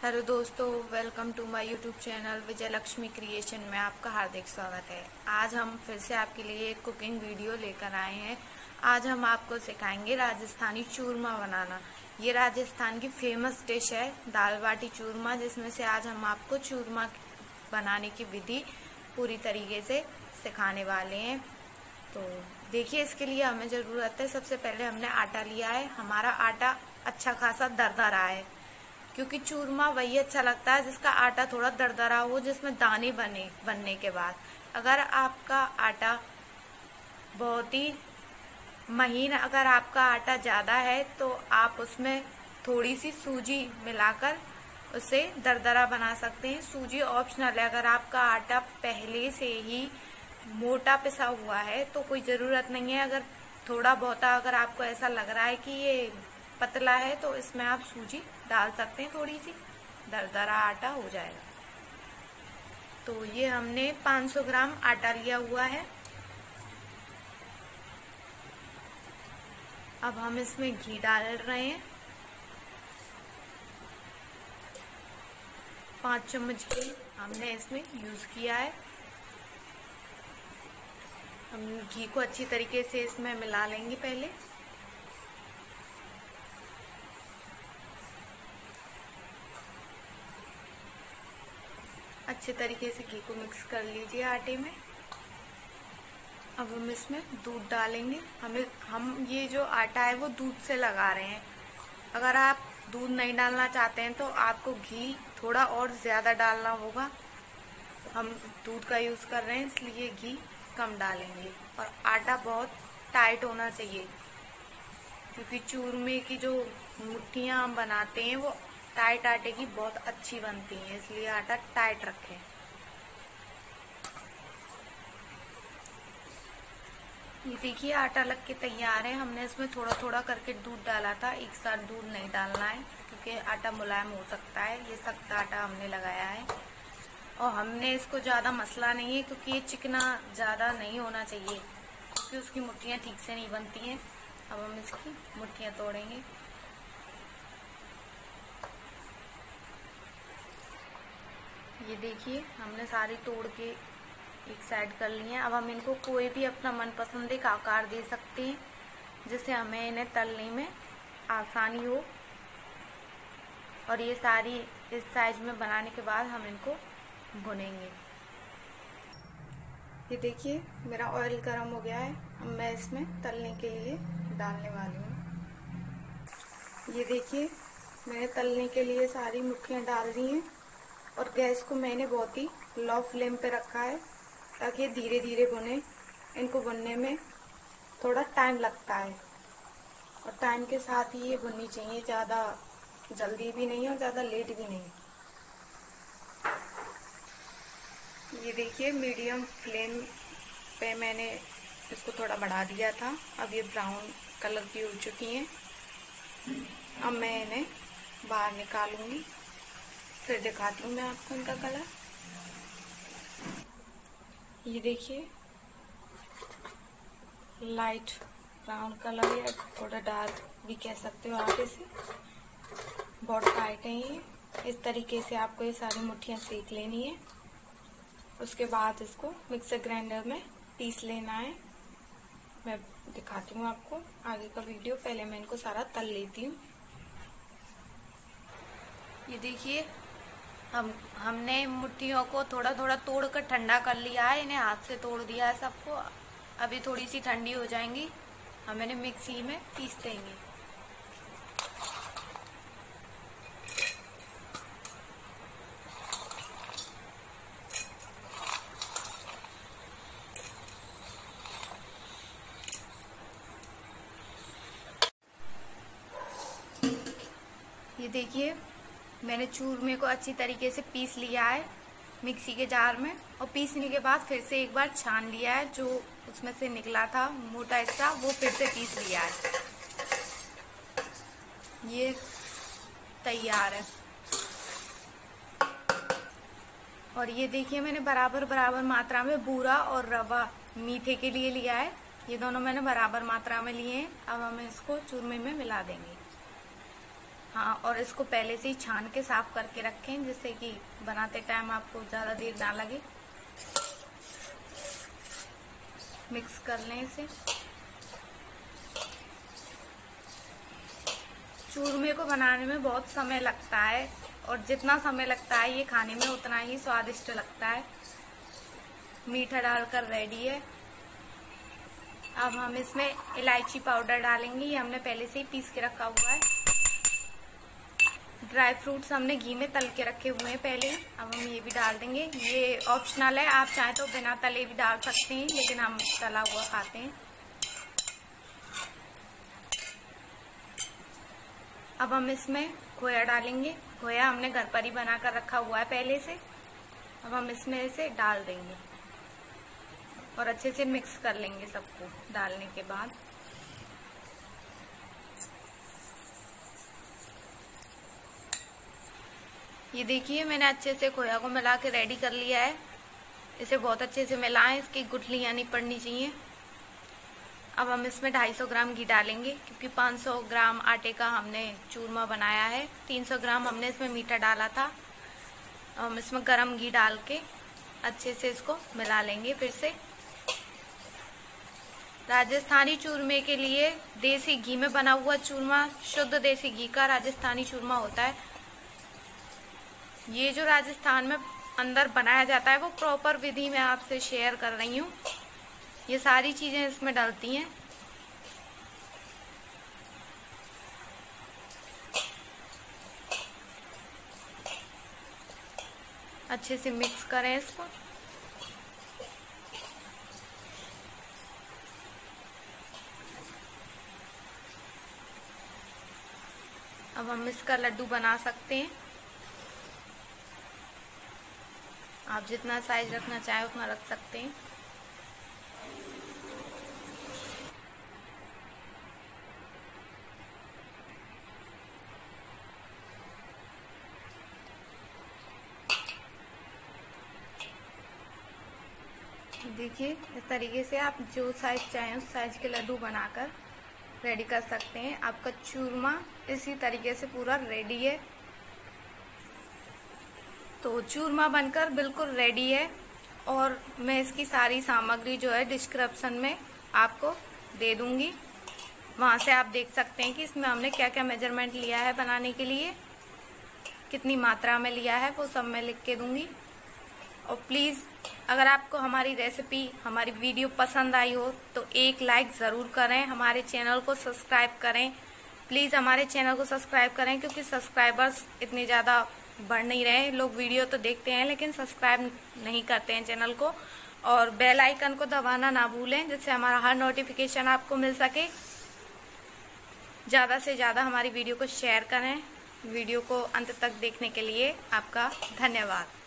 Hello दोस्तों, welcome to my YouTube channel Vijay Lakshmi creation में आपका हार्दिक स्वागत है। आज हम फिर से आपके लिए एक कुकिंग वीडियो लेकर आए हैं। आज हम आपको सिखाएंगे राजस्थानी चूरमा बनाना। ये राजस्थान की फेमस डिश है दाल बाटी चूरमा, जिसमें से आज हम आपको चूरमा बनाने की विधि पूरी तरीके से सिखाने वाले हैं। तो देखिए, इसके लिए हमें ज़रूरत है, सबसे पहले हमने आटा लिया है। हमारा आटा अच्छा खासा दरदरा है, क्योंकि चूरमा वही अच्छा लगता है जिसका आटा थोड़ा दरदरा हो, जिसमें दाने बनने के बाद। अगर आपका आटा बहुत ही महीन, अगर आपका आटा ज़्यादा है तो आप उसमें थोड़ी सी सूजी मिलाकर उसे दरदरा बना सकते हैं। सूजी ऑप्शनल है। अगर आपका आटा पहले से ही मोटा पिसा हुआ है तो कोई ज़रूरत नहीं है। अगर थोड़ा बहुत अगर आपको ऐसा लग रहा है कि ये पतला है तो इसमें आप सूजी डाल सकते हैं, थोड़ी सी दरदरा आटा हो जाएगा। तो ये हमने 500 ग्राम आटा लिया हुआ है। अब हम इसमें घी डाल रहे हैं। 5 चम्मच घी हमने इसमें यूज किया है। हम घी को अच्छी तरीके से इसमें मिला लेंगे। पहले अच्छे तरीके से घी को मिक्स कर लीजिए आटे में। अब हम इसमें दूध डालेंगे। हम ये जो आटा है वो दूध से लगा रहे हैं। अगर आप दूध नहीं डालना चाहते हैं तो आपको घी थोड़ा और ज़्यादा डालना होगा। हम दूध का यूज़ कर रहे हैं, इसलिए घी कम डालेंगे। और आटा बहुत टाइट होना चाहिए, क्योंकि चूरमे की जो मुट्ठियाँ हम बनाते हैं वो टाइट आटे की बहुत अच्छी बनती है, इसलिए आटा टाइट रखें। ये देखिए, आटा लग के तैयार है। हमने इसमें थोड़ा थोड़ा करके दूध डाला था, एक साथ दूध नहीं डालना है, क्योंकि आटा मुलायम हो सकता है। ये सख्त आटा हमने लगाया है और हमने इसको ज़्यादा मसला नहीं है, क्योंकि ये चिकना ज़्यादा नहीं होना चाहिए, क्योंकि उसकी मुट्ठियाँ ठीक से नहीं बनती हैं। अब हम इसकी मुट्ठियाँ तोड़ेंगे। ये देखिए, हमने सारी तोड़ के एक साइड कर ली हैं। अब हम इनको कोई भी अपना मनपसंद एक आकार दे सकते हैं, जिससे हमें इन्हें तलने में आसानी हो। और ये सारी इस साइज में बनाने के बाद हम इनको भुनेंगे। ये देखिए, मेरा ऑयल गर्म हो गया है। अब मैं इसमें तलने के लिए डालने वाली हूँ। ये देखिए, मैंने तलने के लिए सारी मुट्ठियाँ डाल दी हैं और गैस को मैंने बहुत ही लो फ्लेम पे रखा है, ताकि ये धीरे धीरे भुने। इनको भुनने में थोड़ा टाइम लगता है और टाइम के साथ ही ये भुननी चाहिए, ज़्यादा जल्दी भी नहीं और ज़्यादा लेट भी नहीं। ये देखिए, मीडियम फ्लेम पे मैंने इसको थोड़ा बढ़ा दिया था। अब ये ब्राउन कलर की हो चुकी हैं। अब मैं इन्हें बाहर निकालूंगी, फिर दिखाती हूँ मैं आपको इनका कलर। ये देखिए, लाइट ब्राउन कलर या थोड़ा डार्क भी कह सकते हो आप इसे। बहुत टाइट है ये। इस तरीके से आपको ये सारी मुट्ठियाँ सेक लेनी है। उसके बाद इसको मिक्सर ग्राइंडर में पीस लेना है। मैं दिखाती हूँ आपको आगे का वीडियो। पहले मैं इनको सारा तल लेती हूँ। ये देखिए, हमने मुट्ठियों को थोड़ा थोड़ा तोड़ कर ठंडा कर लिया है। इन्हें हाथ से तोड़ दिया है सबको। अभी थोड़ी सी ठंडी हो जाएंगी, हम इन्हें मिक्सी में पीस देंगे। ये देखिए, मैंने चूरमे को अच्छी तरीके से पीस लिया है मिक्सी के जार में, और पीसने के बाद फिर से एक बार छान लिया है। जो उसमें से निकला था मोटा हिस्सा वो फिर से पीस लिया है। ये तैयार है। और ये देखिए, मैंने बराबर बराबर मात्रा में बूरा और रवा मीठे के लिए लिया है। ये दोनों मैंने बराबर मात्रा में लिए हैं। अब हम इसको चूरमे में मिला देंगे। हाँ, और इसको पहले से ही छान के साफ करके रखें जिससे कि बनाते टाइम आपको ज़्यादा देर ना लगे। मिक्स कर लें इसे। चूरमे को बनाने में बहुत समय लगता है और जितना समय लगता है ये खाने में उतना ही स्वादिष्ट लगता है। मीठा डालकर रेडी है। अब हम इसमें इलायची पाउडर डालेंगे, ये हमने पहले से ही पीस के रखा हुआ है। ड्राई फ्रूट्स हमने घी में तल के रखे हुए हैं पहले, अब हम ये भी डाल देंगे। ये ऑप्शनल है, आप चाहें तो बिना तले भी डाल सकते हैं, लेकिन हम तला हुआ खाते हैं। अब हम इसमें खोया डालेंगे। खोया हमने घर पर ही बना कर रखा हुआ है पहले से। अब हम इसमें इसे डाल देंगे और अच्छे से मिक्स कर लेंगे सबको डालने के बाद। ये देखिए मैंने अच्छे से खोया को मिला के रेडी कर लिया है। इसे बहुत अच्छे से मिलाएं, इसकी गुठलियां नहीं पड़नी चाहिए। अब हम इसमें 250 ग्राम घी डालेंगे क्योंकि 500 ग्राम आटे का हमने चूरमा बनाया है। 300 ग्राम हमने इसमें मीठा डाला था। अब हम इसमें गरम घी डाल के अच्छे से इसको मिला लेंगे फिर से। राजस्थानी चूरमे के लिए देसी घी में बना हुआ चूरमा, शुद्ध देसी घी का राजस्थानी चूरमा होता है। ये जो राजस्थान में अंदर बनाया जाता है वो प्रॉपर विधि में आपसे शेयर कर रही हूँ। ये सारी चीजें इसमें डलती हैं। अच्छे से मिक्स करें इसको। अब हम इसका लड्डू बना सकते हैं। आप जितना साइज रखना चाहें उतना रख सकते हैं। देखिए इस तरीके से आप जो साइज चाहें उस साइज के लड्डू बनाकर रेडी कर सकते हैं। आपका चूरमा इसी तरीके से पूरा रेडी है। तो चूरमा बनकर बिल्कुल रेडी है और मैं इसकी सारी सामग्री जो है डिस्क्रिप्शन में आपको दे दूंगी। वहां से आप देख सकते हैं कि इसमें हमने क्या क्या मेजरमेंट लिया है बनाने के लिए, कितनी मात्रा में लिया है, वो सब मैं लिख के दूंगी। और प्लीज़ अगर आपको हमारी रेसिपी, हमारी वीडियो पसंद आई हो तो एक लाइक ज़रूर करें, हमारे चैनल को सब्सक्राइब करें। प्लीज़ हमारे चैनल को सब्सक्राइब करें क्योंकि सब्सक्राइबर्स इतने ज़्यादा बढ़ नहीं रहे। लोग वीडियो तो देखते हैं लेकिन सब्सक्राइब नहीं करते हैं चैनल को। और बेल आइकन को दबाना ना भूलें जिससे हमारा हर नोटिफिकेशन आपको मिल सके। ज़्यादा से ज़्यादा हमारी वीडियो को शेयर करें। वीडियो को अंत तक देखने के लिए आपका धन्यवाद।